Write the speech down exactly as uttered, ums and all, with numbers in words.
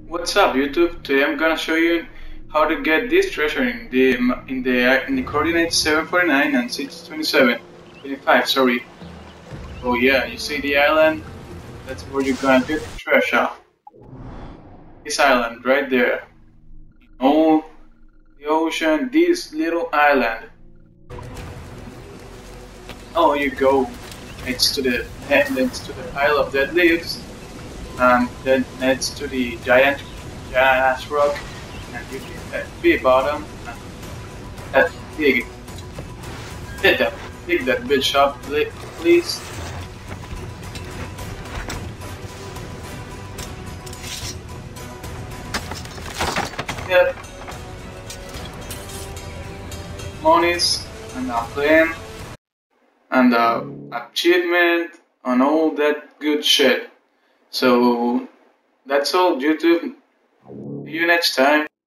What's up, YouTube? Today I'm gonna show you how to get this treasure in the in the in the coordinates seven forty-nine and six twenty-seven, twenty-five. Sorry. Oh yeah, you see the island? That's where you're gonna get the treasure. This island right there. Oh, the ocean. This little island. Oh, you go next to the next to the pile of dead leaves, and then next to the giant giant ash rock, and you hit that big bottom. And that big Hit that. Pick that bitch up, please. Yep. Monies and a plan and a achievement and all that good shit. So that's all, YouTube. See you next time.